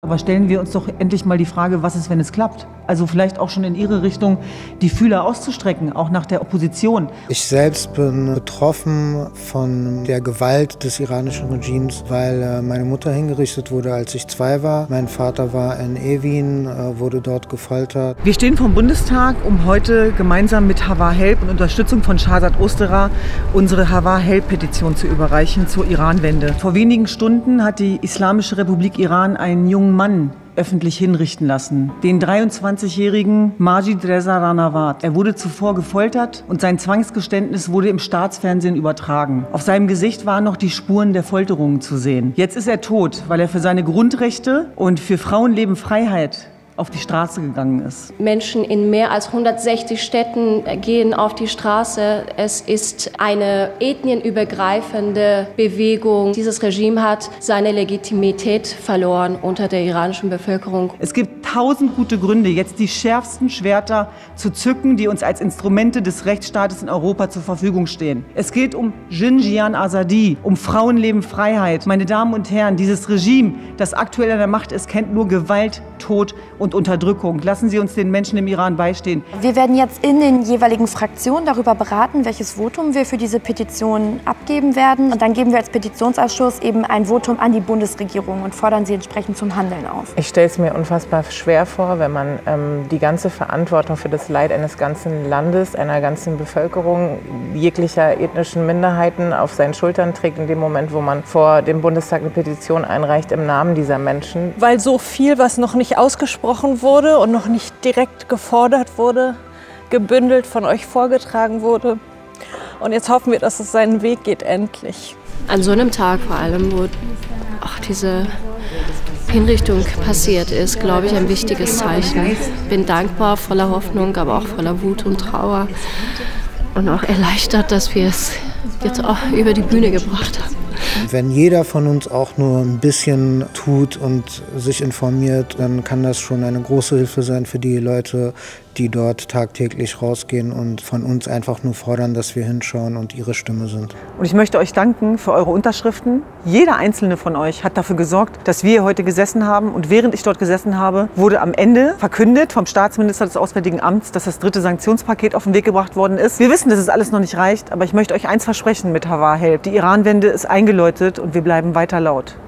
Aber stellen wir uns doch endlich mal die Frage, was ist, wenn es klappt? Also vielleicht auch schon in Ihre Richtung die Fühler auszustrecken, auch nach der Opposition. Ich selbst bin betroffen von der Gewalt des iranischen Regimes, weil meine Mutter hingerichtet wurde, als ich 2 war. Mein Vater war in Evin, wurde dort gefoltert. Wir stehen vom Bundestag, um heute gemeinsam mit Hawar Help und Unterstützung von Shahzad Osterah unsere Hawar Help-Petition zu überreichen zur Iran-Wende. Vor wenigen Stunden hat die Islamische Republik Iran einen jungen Mann öffentlich hinrichten lassen, den 23-jährigen Majid Reza Ranawat. Er wurde zuvor gefoltert und sein Zwangsgeständnis wurde im Staatsfernsehen übertragen. Auf seinem Gesicht waren noch die Spuren der Folterungen zu sehen. Jetzt ist er tot, weil er für seine Grundrechte und für Frauenleben Freiheit auf die Straße gegangen ist. Menschen in mehr als 160 Städten gehen auf die Straße. Es ist eine ethnienübergreifende Bewegung. Dieses Regime hat seine Legitimität verloren unter der iranischen Bevölkerung. Es gibt 1000 gute Gründe, jetzt die schärfsten Schwerter zu zücken, die uns als Instrumente des Rechtsstaates in Europa zur Verfügung stehen. Es geht um Jinjian Azadi, um Frauenleben, Freiheit. Meine Damen und Herren, dieses Regime, das aktuell an der Macht ist, kennt nur Gewalt, Tod und Unterdrückung. Lassen Sie uns den Menschen im Iran beistehen. Wir werden jetzt in den jeweiligen Fraktionen darüber beraten, welches Votum wir für diese Petition abgeben werden. Und dann geben wir als Petitionsausschuss eben ein Votum an die Bundesregierung und fordern sie entsprechend zum Handeln auf. Ich stelle es mir unfassbar schwer vor, wenn man die ganze Verantwortung für das Leid eines ganzen Landes, einer ganzen Bevölkerung, jeglicher ethnischen Minderheiten auf seinen Schultern trägt, in dem Moment, wo man vor dem Bundestag eine Petition einreicht im Namen dieser Menschen. Weil so viel, was noch nicht ausgesprochen wurde und noch nicht direkt gefordert wurde, gebündelt von euch vorgetragen wurde. Und jetzt hoffen wir, dass es seinen Weg geht, endlich. An so einem Tag vor allem, wo auch diese Hinrichtung passiert ist, glaube ich, ein wichtiges Zeichen. Bin dankbar, voller Hoffnung, aber auch voller Wut und Trauer. Und auch erleichtert, dass wir es jetzt auch über die Bühne gebracht haben. Wenn jeder von uns auch nur ein bisschen tut und sich informiert, dann kann das schon eine große Hilfe sein für die Leute, die dort tagtäglich rausgehen und von uns einfach nur fordern, dass wir hinschauen und ihre Stimme sind. Und ich möchte euch danken für eure Unterschriften. Jeder einzelne von euch hat dafür gesorgt, dass wir hier heute gesessen haben. Und während ich dort gesessen habe, wurde am Ende verkündet vom Staatsminister des Auswärtigen Amts, dass das 3. Sanktionspaket auf den Weg gebracht worden ist. Wir wissen, dass es alles noch nicht reicht, aber ich möchte euch eins versprechen mit Hawar Help. Die Iran-Wende ist eingeläutet und wir bleiben weiter laut.